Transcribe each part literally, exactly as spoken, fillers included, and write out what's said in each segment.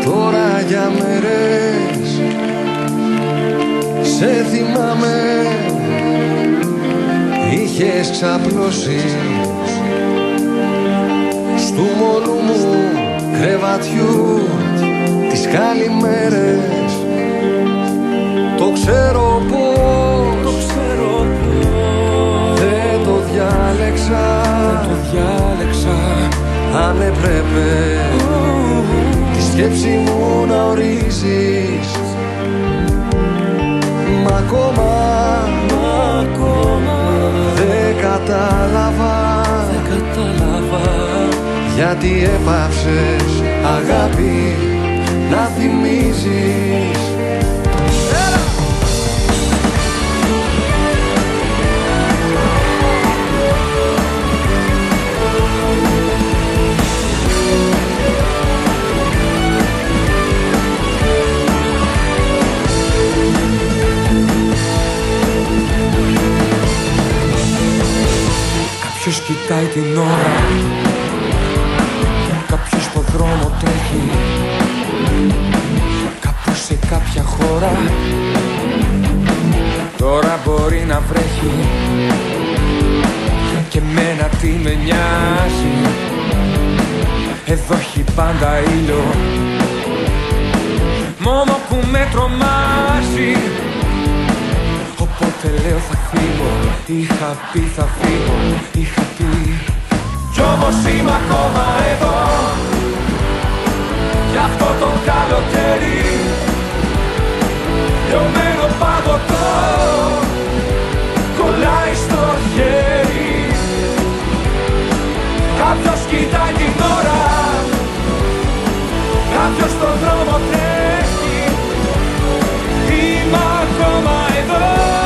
Τώρα για μέρες σε θυμάμαι, είχες ξαπλώσει στου μόνου μου κρεβατιού τις καλημέρες. Το ξέρω πως, το ξέρω πως δεν το διάλεξα, δεν το διάλεξα. Αν έπρεπε oh, τη σκέψη μου να ορίσεις, μα ακόμα, μα ακόμα δεν κατάλαβα, δεν κατάλαβα γιατί έπαψες αγάπη να θυμίζεις. Κάποιος κοιτάει την ώρα, κάποιος στο δρόμο τρέχει, κάπου σε κάποια χώρα τώρα μπορεί να βρέχει. Και μένα τι με νοιάζει, εδώ έχει πάντα ήλιο. Μόνο που με τρομάζει, οπότε λέω θα φύγω. Είχα πει θα φύγω, είχα πει. Κι όμως είμαι ακόμα εδώ, κι αυτό το καλοκαίρι λιωμένο παγωτό κολλάει στο χέρι. Κάποιος κοιτάει την ώρα, κάποιος στον δρόμο τρέχει. Είμαι ακόμα εδώ.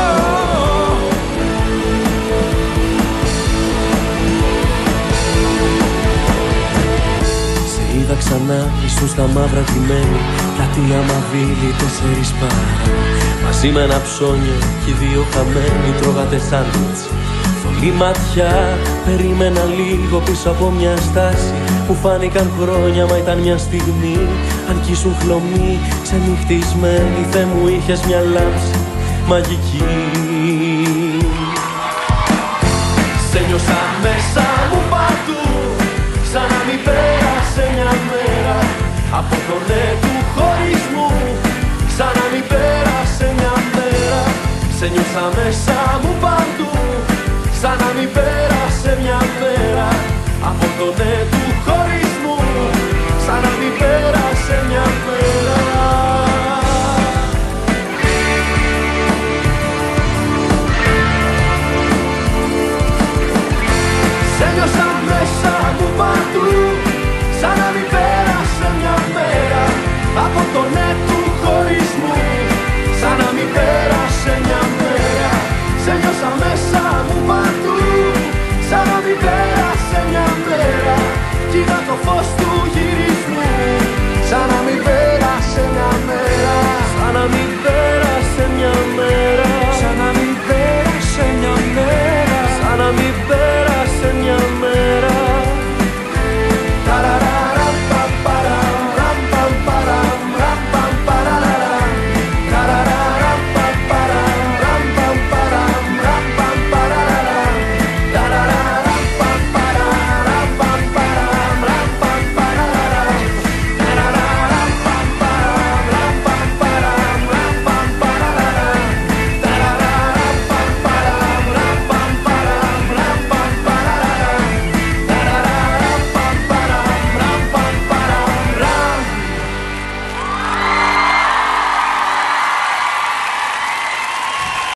Είδα ξανά, ήσουν στα μαύρα ντυμένη, πλατεία Μαβίλη, τέσσερις παρά. Μαζί με ένα ψώνιο κι οι δύο χαμένοι τρώγατε σάντουιτς. Θολή ματιά, περίμενα λίγο πίσω από μια στάση. Μου φάνηκαν χρόνια, μα ήταν μια στιγμή. Αν κι ήσουν χλωμή, ξενυχτισμένη, Θεέ μου είχες μια λάμψη μαγική. Σε νιώσα μέσα μου παντού, σαν να μην πέρασε μια μέρα από το ναι του χωρισμού. Σαν να μην πέρασε μια μέρα, σε νιώσα μέσα